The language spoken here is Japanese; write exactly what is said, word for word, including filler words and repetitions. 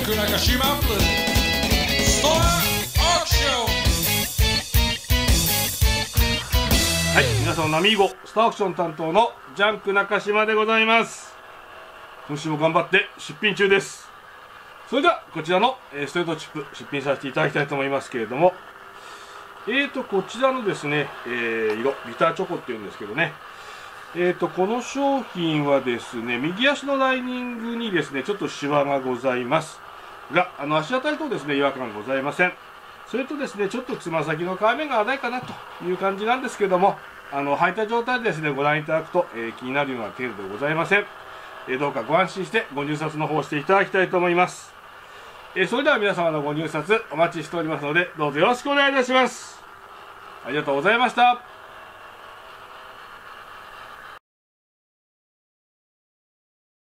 ク中島プレゼンスターアクション。はい、皆さんナミーゴスターアクション担当のジャンク中島でございます。今週も頑張って出品中です。それではこちらのストレートチップ出品させていただきたいと思いますけれども、えーとこちらのですね、えー、色ビターチョコっていうんですけどね、えーとこの商品はですね、右足のライニングにですねちょっとシワがございますが、あの足当たりとですね違和感ございません。それとですねちょっとつま先の皮面が粗いかなという感じなんですけども、あの履いた状態でですねご覧いただくと、えー、気になるような程度でございません。えー、どうかご安心してご入札の方をしていただきたいと思います。えー、それでは皆様のご入札お待ちしておりますので、どうぞよろしくお願いいたします。ありがとうございました。